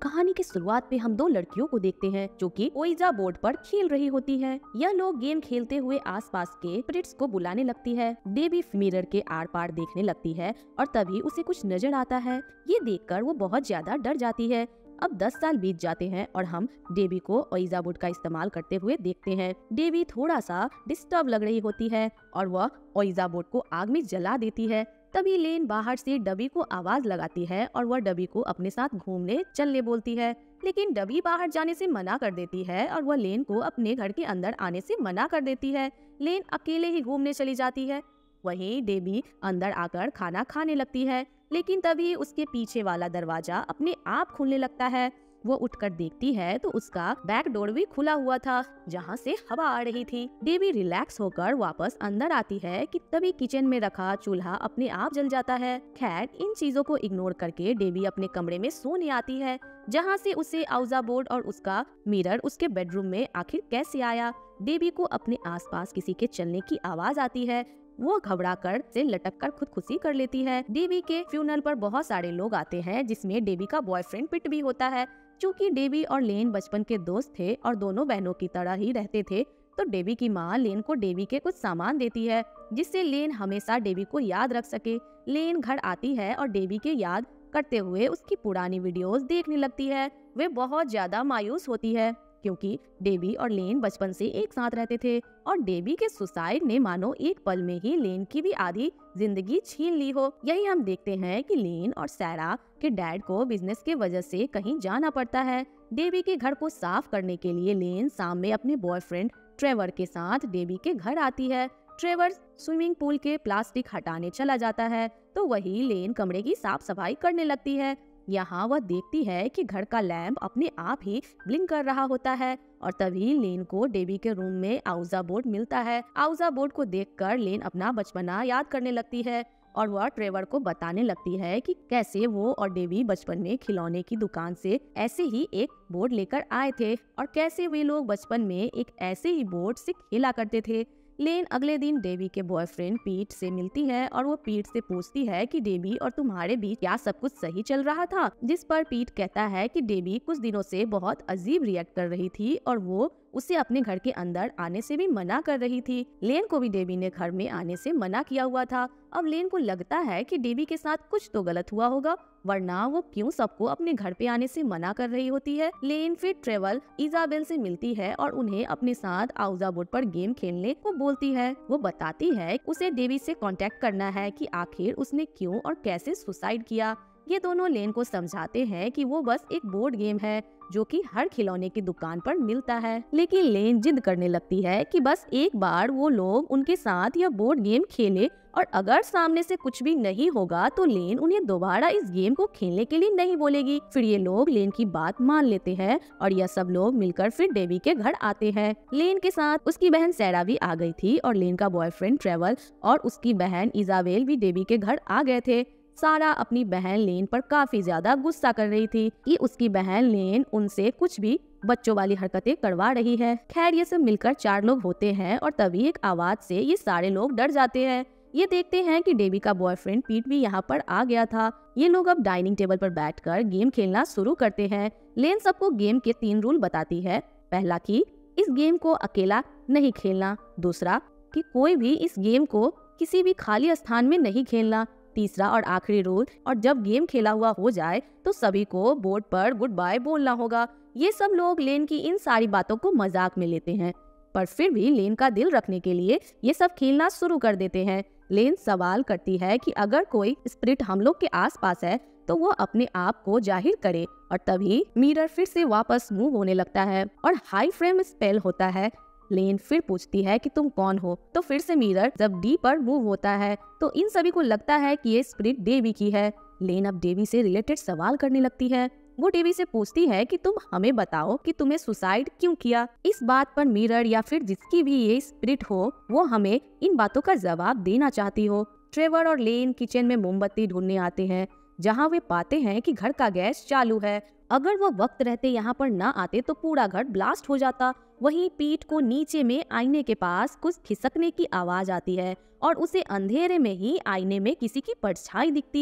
कहानी की शुरुआत पे हम दो लड़कियों को देखते हैं जो कि ओइजा बोर्ड पर खेल रही होती है। यह लोग गेम खेलते हुए आसपास के स्पिरिट्स को बुलाने लगती है। डेबी मिरर के आर पार देखने लगती है और तभी उसे कुछ नजर आता है। ये देखकर वो बहुत ज्यादा डर जाती है। अब 10 साल बीत जाते हैं और हम डेबी को ओइजा बोर्ड का इस्तेमाल करते हुए देखते हैं। डेबी थोड़ा सा डिस्टर्ब लग रही होती है और वह ओइजा बोर्ड को आग में जला देती है। तभी लेन बाहर से डबी को आवाज लगाती है और वह डबी को अपने साथ घूमने चलने बोलती है, लेकिन डबी बाहर जाने से मना कर देती है और वह लेन को अपने घर के अंदर आने से मना कर देती है। लेन अकेले ही घूमने चली जाती है। वहीं डेबी अंदर आकर खाना खाने लगती है, लेकिन तभी उसके पीछे वाला दरवाजा अपने आप खुलने लगता है। वो उठकर देखती है तो उसका बैक डोर भी खुला हुआ था, जहाँ से हवा आ रही थी। डेबी रिलैक्स होकर वापस अंदर आती है कि तभी किचन में रखा चूल्हा अपने आप जल जाता है। खैर, इन चीजों को इग्नोर करके डेबी अपने कमरे में सोने आती है, जहाँ से उसे औजा बोर्ड और उसका मिरर उसके बेडरूम में आखिर कैसे आया। डेबी को अपने आसपास किसी के चलने की आवाज आती है। वो घबरा कर से लटक कर खुदकुशी कर लेती है। डेबी के फ्यूनरल पर बहुत सारे लोग आते हैं, जिसमें डेबी का बॉयफ्रेंड पिट भी होता है। चूँकि डेबी और लेन बचपन के दोस्त थे और दोनों बहनों की तरह ही रहते थे, तो डेबी की माँ लेन को डेबी के कुछ सामान देती है, जिससे लेन हमेशा डेबी को याद रख सके। लेन घर आती है और डेबी के याद करते हुए उसकी पुरानी वीडियोस देखने लगती है। वे बहुत ज्यादा मायूस होती है, क्योंकि डेबी और लेन बचपन से एक साथ रहते थे और डेबी के सुसाइड ने मानो एक पल में ही लेन की भी आधी जिंदगी छीन ली हो। यही हम देखते हैं कि लेन और सैरा के डैड को बिजनेस के वजह से कहीं जाना पड़ता है। डेबी के घर को साफ करने के लिए लेन शाम में अपने बॉयफ्रेंड ट्रेवर के साथ डेबी के घर आती है। ट्रेवर स्विमिंग पूल के प्लास्टिक हटाने चला जाता है, तो वही लेन कमरे की साफ सफाई करने लगती है। यहाँ वह देखती है कि घर का लैंप अपने आप ही ब्लिंक कर रहा होता है और तभी लेन को डेबी के रूम में औजा बोर्ड मिलता है। औजा बोर्ड को देखकर लेन अपना बचपना याद करने लगती है और वह ट्रेवर को बताने लगती है कि कैसे वो और डेबी बचपन में खिलौने की दुकान से ऐसे ही एक बोर्ड लेकर आए थे और कैसे वे लोग बचपन में एक ऐसे ही बोर्ड से खेला करते थे। लेन अगले दिन डेबी के बॉयफ्रेंड पीट से मिलती है और वो पीट से पूछती है कि डेबी और तुम्हारे बीच क्या सब कुछ सही चल रहा था, जिस पर पीट कहता है कि डेबी कुछ दिनों से बहुत अजीब रिएक्ट कर रही थी और वो उसे अपने घर के अंदर आने से भी मना कर रही थी। लेन को भी डेबी ने घर में आने से मना किया हुआ था। अब लेन को लगता है कि डेबी के साथ कुछ तो गलत हुआ होगा, वरना वो क्यों सबको अपने घर पे आने से मना कर रही होती है। लेन फिर ट्रेवल इजाबेल से मिलती है और उन्हें अपने साथ औजा बोर्ड पर गेम खेलने को बोलती है। वो बताती है उसे डेबी से कांटेक्ट करना है कि आखिर उसने क्यों और कैसे सुसाइड किया। ये दोनों लेन को समझाते हैं कि वो बस एक बोर्ड गेम है जो कि हर खिलौने की दुकान पर मिलता है, लेकिन लेन जिद करने लगती है कि बस एक बार वो लोग उनके साथ यह बोर्ड गेम खेले और अगर सामने से कुछ भी नहीं होगा तो लेन उन्हें दोबारा इस गेम को खेलने के लिए नहीं बोलेगी। फिर ये लोग लेन की बात मान लेते हैं और यह सब लोग मिलकर फिर डेबी के घर आते हैं। लेन के साथ उसकी बहन सैरा भी आ गई थी और लेन का बॉयफ्रेंड ट्रेवल और उसकी बहन इजाबेल भी डेबी के घर आ गए थे। सारा अपनी बहन लेन पर काफी ज्यादा गुस्सा कर रही थी कि उसकी बहन लेन उनसे कुछ भी बच्चों वाली हरकतें करवा रही है। खैर, ये सब मिलकर 4 लोग होते हैं और तभी एक आवाज से ये सारे लोग डर जाते हैं। ये देखते हैं कि डेबी का बॉयफ्रेंड पीट भी यहाँ पर आ गया था। ये लोग अब डाइनिंग टेबल पर बैठकर गेम खेलना शुरू करते हैं। लेन सबको गेम के 3 रूल बताती है। पहला कि इस गेम को अकेला नहीं खेलना, दूसरा कि कोई भी इस गेम को किसी भी खाली स्थान में नहीं खेलना, तीसरा और आखिरी रूल, और जब गेम खेला हुआ हो जाए तो सभी को बोर्ड पर गुड बाय बोलना होगा। ये सब लोग लेन की इन सारी बातों को मजाक में लेते हैं, पर फिर भी लेन का दिल रखने के लिए ये सब खेलना शुरू कर देते हैं। लेन सवाल करती है कि अगर कोई स्पिरिट हम लोग के आसपास है तो वो अपने आप को जाहिर करे, और तभी मिरर फिर से वापस मूव होने लगता है और हाई फ्रेम स्पेल होता है। लेन फिर पूछती है कि तुम कौन हो, तो फिर से मिरर जब डी पर मूव होता है तो इन सभी को लगता है कि ये स्पिरिट डेबी की है। लेन अब डेबी से रिलेटेड सवाल करने लगती है। वो डेबी से पूछती है कि तुम हमें बताओ कि तुमने सुसाइड क्यों किया। इस बात पर मिरर या फिर जिसकी भी ये स्पिरिट हो वो हमें इन बातों का जवाब देना चाहती हो। ट्रेवर और लेन किचन में मोमबत्ती ढूंढने आते हैं, जहाँ वे पाते हैं कि घर का गैस चालू है। अगर वो वक्त रहते यहाँ पर ना आते तो पूरा घर ब्लास्ट हो जाता। वहीं पीट को नीचे में आईने के पास कुछ खिसकने की आवाज आती है और उसे अंधेरे में ही आईने में किसी की परछाई दिखती है।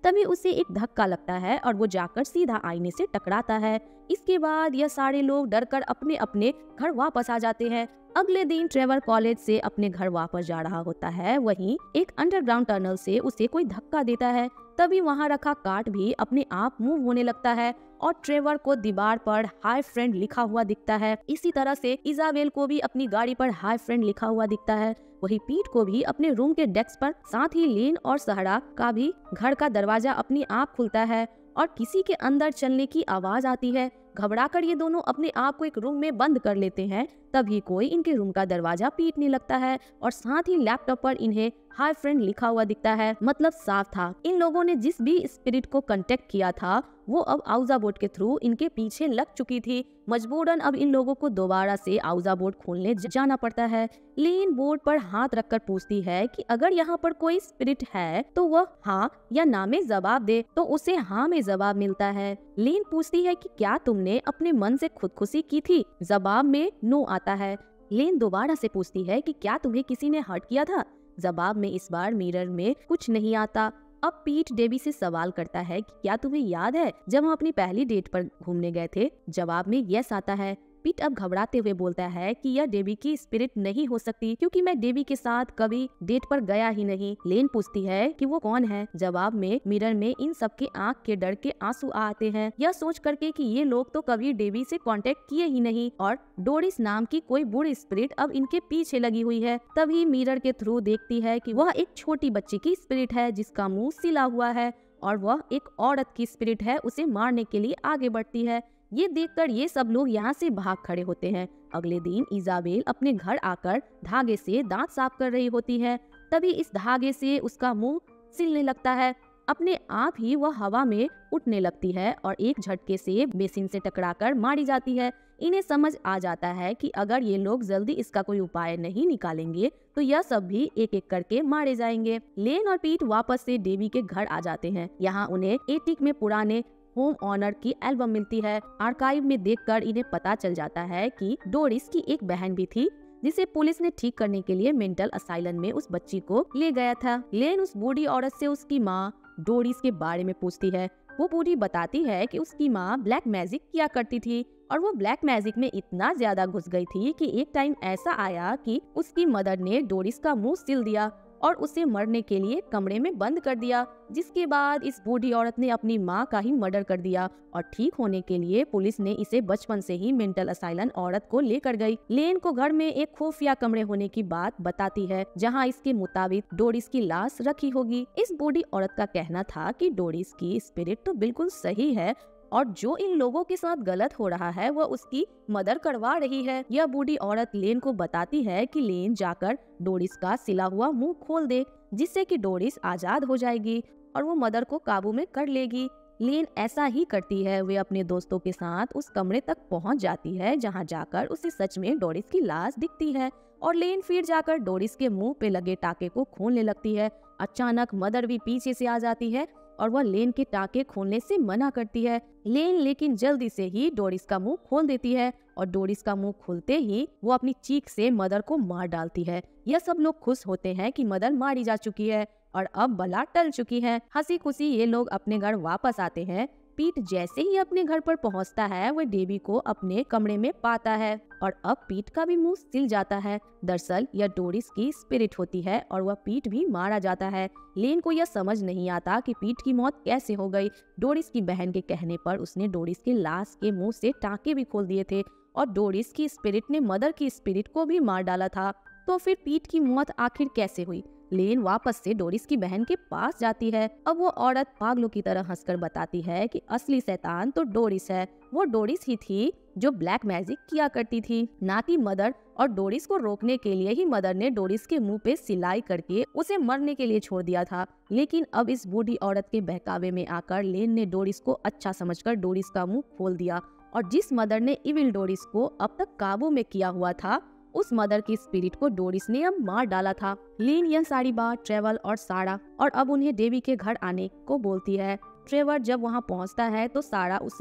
तभी उसे एक धक्का लगता है और वो जाकर सीधा आईने से टकराता है। इसके बाद यह सारे लोग डरकर अपने अपने घर वापस आ जाते हैं। अगले दिन ट्रेवर कॉलेज से अपने घर वापस जा रहा होता है। वहीं एक अंडरग्राउंड टनल से उसे कोई धक्का देता है। तभी वहाँ रखा कार्ड भी अपने आप मूव होने लगता है और ट्रेवर को दीवार पर हाय फ्रेंड लिखा हुआ दिखता है। इसी तरह से इजाबेल को भी अपनी गाड़ी पर हाय फ्रेंड लिखा हुआ दिखता है। वही पीट को भी अपने रूम के डेस्क पर, साथ ही लेन और सहरा का भी घर का दरवाजा अपने आप खुलता है और किसी के अंदर चलने की आवाज आती है। घबराकर ये दोनों अपने आप को एक रूम में बंद कर लेते हैं। तभी कोई इनके रूम का दरवाजा पीटने लगता है और साथ ही लैपटॉप पर इन्हें हाय फ्रेंड लिखा हुआ दिखता है। मतलब साफ था इन लोगों ने जिस भी स्पिरिट को कांटेक्ट किया था वो अब आउजा बोर्ड के थ्रू इनके पीछे लग चुकी थी। मजबूरन अब इन लोगों को दोबारा से आउजा बोर्ड खोलने जाना पड़ता है। लेन बोर्ड पर हाथ रखकर पूछती है कि अगर यहाँ पर कोई स्पिरिट है तो वह हाँ या ना में जवाब दे, तो उसे हाँ में जवाब मिलता है। लेन पूछती है कि क्या तुमने अपने मन से खुदकुशी की थी? जवाब में नो आता है। लेन दोबारा से पूछती है कि क्या तुम्हें किसी ने हर्ट किया था? जवाब में इस बार मिरर में कुछ नहीं आता। अब पीट डेबी से सवाल करता है कि क्या तुम्हें याद है जब हम अपनी पहली डेट पर घूमने गए थे? जवाब में यस आता है। पीट अब घबराते हुए बोलता है कि यह डेबी की स्पिरिट नहीं हो सकती क्योंकि मैं डेबी के साथ कभी डेट पर गया ही नहीं। लेन पूछती है कि वो कौन है? जवाब में मिरर में इन सबके आंख के डर के आंसू आते हैं, यह सोच करके कि ये लोग तो कभी डेबी से कांटेक्ट किए ही नहीं और डोरिस नाम की कोई बुरी स्पिरिट अब इनके पीछे लगी हुई है। तभी मिरर के थ्रू देखती है कि वह एक छोटी बच्ची की स्पिरिट है जिसका मुंह सिला हुआ है और वह एक औरत की स्पिरिट है, उसे मारने के लिए आगे बढ़ती है। ये देखकर ये सब लोग यहाँ से भाग खड़े होते हैं। अगले दिन इजाबेल अपने घर आकर धागे से दांत साफ कर रही होती है। तभी इस धागे से उसका मुंह सिलने लगता है। अपने आप ही वह हवा में उठने लगती है और एक झटके से बेसिन से टकराकर मारी जाती है। इन्हें समझ आ जाता है कि अगर ये लोग जल्दी इसका कोई उपाय नहीं निकालेंगे तो यह सब भी एक एक करके मारे जाएंगे। लेन और पीट वापस से डेबी के घर आ जाते हैं। यहाँ उन्हें एटिक में पुराने होम ऑनर की एल्बम मिलती है। आर्काइव में देखकर इन्हें पता चल जाता है कि डोरिस की एक बहन भी थी जिसे पुलिस ने ठीक करने के लिए मेंटल असाइलम में उस बच्ची को ले गया था। लेन उस बूढ़ी औरत से उसकी माँ डोरिस के बारे में पूछती है। वो बूढ़ी बताती है कि उसकी माँ ब्लैक मैजिक किया करती थी और वो ब्लैक मैजिक में इतना ज्यादा घुस गई थी कि एक टाइम ऐसा आया कि उसकी मदर ने डोरिस का मुंह सिल दिया और उसे मरने के लिए कमरे में बंद कर दिया, जिसके बाद इस बूढ़ी औरत ने अपनी माँ का ही मर्डर कर दिया और ठीक होने के लिए पुलिस ने इसे बचपन से ही मेंटल असाइलम औरत को लेकर गई। लेन को घर में एक खुफिया कमरे होने की बात बताती है जहाँ इसके मुताबिक डोरिस की लाश रखी होगी। इस बूढ़ी औरत का कहना था कि डोरिस की स्पिरिट तो बिल्कुल सही है और जो इन लोगों के साथ गलत हो रहा है वह उसकी मदद करवा रही है। यह बूढ़ी औरत लेन को बताती है कि लेन जाकर डोरिस का सिला हुआ मुंह खोल दे जिससे कि डोरिस आजाद हो जाएगी और वो मदर को काबू में कर लेगी। लेन ऐसा ही करती है। वे अपने दोस्तों के साथ उस कमरे तक पहुंच जाती है जहां जाकर उसे सच में डोरिस की लाश दिखती है और लेन फिर जाकर डोरिस के मुंह पे लगे टाके को खोलने लगती है। अचानक मदर भी पीछे से आ जाती है और वह लेन के टाके खोलने से मना करती है। लेन लेकिन जल्दी से ही डोरिस का मुंह खोल देती है और डोरिस का मुंह खुलते ही वो अपनी चीख से मदर को मार डालती है। यह सब लोग खुश होते हैं कि मदर मारी जा चुकी है और अब बला टल चुकी है। हंसी खुशी ये लोग अपने घर वापस आते हैं। पीट जैसे ही अपने घर पर पहुंचता है वह डेबी को अपने कमरे में पाता है और अब पीट का भी मुंह सिल जाता है। दरअसल यह डोरिस की स्पिरिट होती है और वह पीट भी मारा जाता है। लेन को यह समझ नहीं आता कि पीट की मौत कैसे हो गई। डोरिस की बहन के कहने पर उसने डोरिस के लाश के मुंह से टाँके भी खोल दिए थे और डोरिस की स्पिरिट ने मदर की स्पिरिट को भी मार डाला था। तो फिर पीट की मौत आखिर कैसे हुई? लेन वापस से डोरिस की बहन के पास जाती है। अब वो औरत पागलों की तरह हंसकर बताती है कि असली शैतान तो डोरिस है। वो डोरिस ही थी जो ब्लैक मैजिक किया करती थी, ना कि मदर। और डोरिस को रोकने के लिए ही मदर ने डोरिस के मुंह पे सिलाई करके उसे मरने के लिए छोड़ दिया था। लेकिन अब इस बूढ़ी औरत के बहकावे में आकर लेन ने डोरिस को अच्छा समझकर डोरिस का मुंह खोल दिया और जिस मदर ने इविल डोरिस को अब तक काबू में किया हुआ था उस मदर की स्पिरिट को डोरिस ने अब मार डाला था। लेन यह सारी बात ट्रेवर और सारा और अब उन्हें डेबी के घर आने को बोलती है। ट्रेवर जब वहां पहुंचता है तो सारा उसे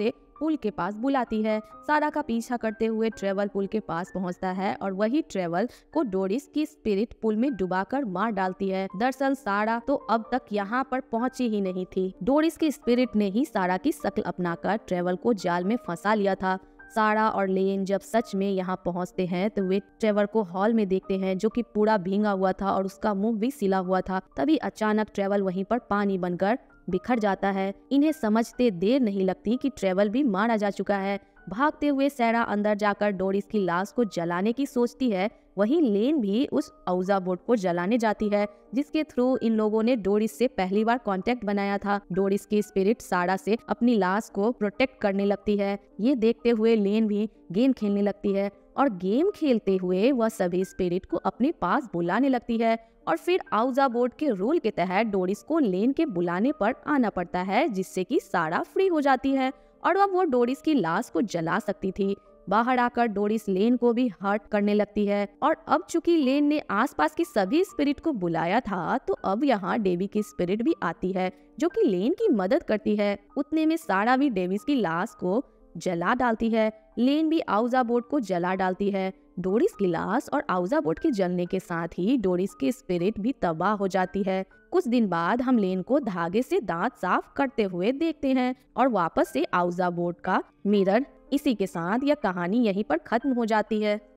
पुल के पास बुलाती है। सारा का पीछा करते हुए ट्रेवल पुल के पास पहुंचता है और वही ट्रेवल को डोरिस की स्पिरिट पुल में डुबाकर मार डालती है। दरअसल सारा तो अब तक यहाँ पर पहुंची ही नहीं थी। डोरिस की स्पिरिट ने ही सारा की शक्ल अपनाकर ट्रेवल को जाल में फंसा लिया था। सारा और लेन जब सच में यहाँ पहुँचते हैं तो वे ट्रेवर को हॉल में देखते हैं, जो कि पूरा भींगा हुआ था और उसका मुंह भी सिला हुआ था। तभी अचानक ट्रेवल वहीं पर पानी बनकर बिखर जाता है। इन्हें समझते देर नहीं लगती कि ट्रेवल भी मारा जा चुका है। भागते हुए सारा अंदर जाकर डोरिस की लाश को जलाने की सोचती है। वहीं लेन भी उस औजा बोट को जलाने जाती है, जिसके थ्रू इन लोगों ने डोरिस से पहली बार कांटेक्ट बनाया था। डोरिस की स्पिरिट सारा से अपनी लाश को प्रोटेक्ट करने लगती है। ये देखते हुए लेन भी गेम खेलने लगती है और गेम खेलते हुए वह सभी स्पिरिट को अपने पास बुलाने लगती है। और फिर औजा बोट के रूल के तहत डोरिस को लेन के बुलाने पर आना पड़ता है, जिससे कि सारा फ्री हो जाती है और अब वो डोरिस की लाश को जला सकती थी। बाहर आकर डोरिस लेन को भी हर्ट करने लगती है और अब चूंकि लेन ने आसपास की सभी स्पिरिट को बुलाया था, तो अब यहाँ डेवी की स्पिरिट भी आती है, जो कि लेन की मदद करती है। उतने में सारा भी डेविस की लाश को जला डालती है। लेन भी औजा बोट को जला डालती है। डोरिस की लाश और औजा बोट के जलने के साथ ही डोरिस की स्पिरिट भी तबाह हो जाती है। कुछ दिन बाद हम लेन को धागे से दांत साफ करते हुए देखते हैं और वापस से औजा बोट का मिरर। इसी के साथ यह कहानी यहीं पर खत्म हो जाती है।